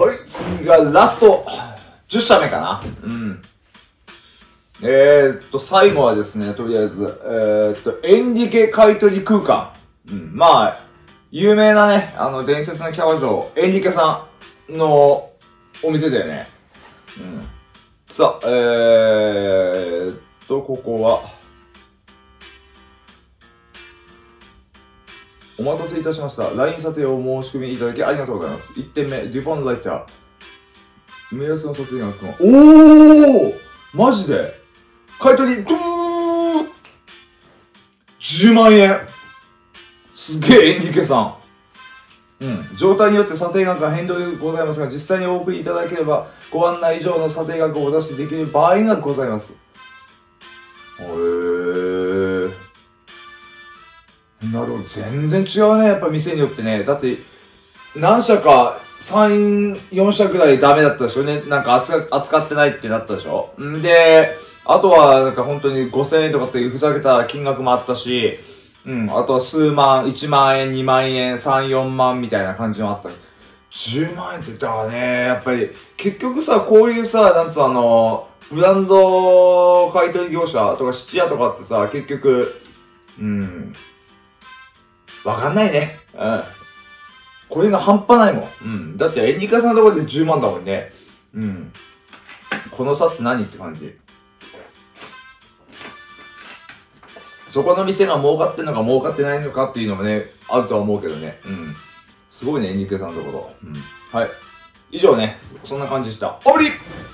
はい、次がラスト、10社目かな。うん。最後はですね、とりあえず、エンリケ買取空間。うん、まあ、有名なね、伝説のキャバ嬢、エンリケさんのお店だよね。うん。さあ、ここは、お待たせいたしました。LINE 査定を申し込みいただきありがとうございます。1点目、デュポンライター。目安の査定額は、おーマジで買い取り、10万円すげえ、エンリケさん。うん。状態によって査定額が変動でございますが、実際にお送りいただければ、ご案内以上の査定額をお出しできる場合がございます。なるほど。全然違うね。やっぱ店によってね。だって、何社か、3、4社くらいダメだったでしょね。なんか扱ってないってなったでしょんで、あとは、なんか本当に5000円とかってふざけた金額もあったし、うん、あとは数万、1万円、2万円、3、4万みたいな感じもあった。10万円って言ったらね、やっぱり、結局さ、こういうさ、なんつうブランド買取業者とか質屋とかってさ、結局、わかんないね。うん。これが半端ないもん。うん。だって、エンリカさんのところで10万だもんね。うん。この差って何って感じ。そこの店が儲かってんのか儲かってないのかっていうのもね、あるとは思うけどね。うん。すごいね、エンリカさんのところ。うん。はい。以上ね、そんな感じでした。おぶり